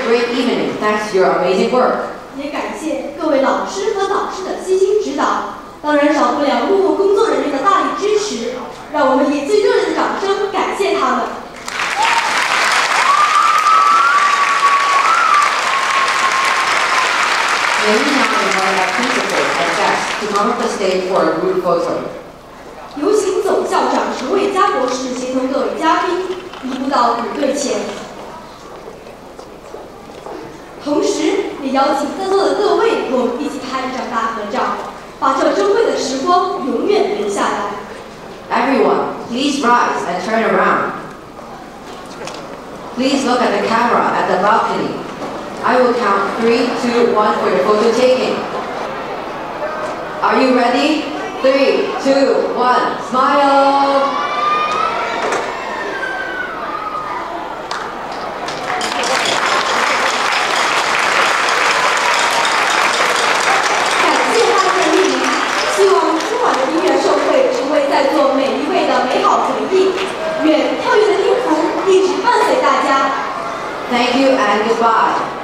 great evening thanks to your amazing work. 也感谢各位老师和导师的悉心指导，当然少不了幕后工作人员的大力支持，让我们以最热烈的掌声感谢他们。 May we now invite our principals and guests to come up the stage for a group photo. 有请总校长陈伟佳博士协同各位嘉宾移步到舞队前，同时也邀请在座的各位和我们一起拍一张大合照，把这珍贵的时光永远留下来。 Everyone, please rise and turn around. Please look at the camera at the balcony. I will count 3, 2, 1 for your photo taking. Are you ready? 3, 2, 1, smile! 感谢大家的莅临，希望今晚的音乐盛会成为在座每一位的美好回忆。愿跳跃的音符一直伴随大家。 Thank you and goodbye.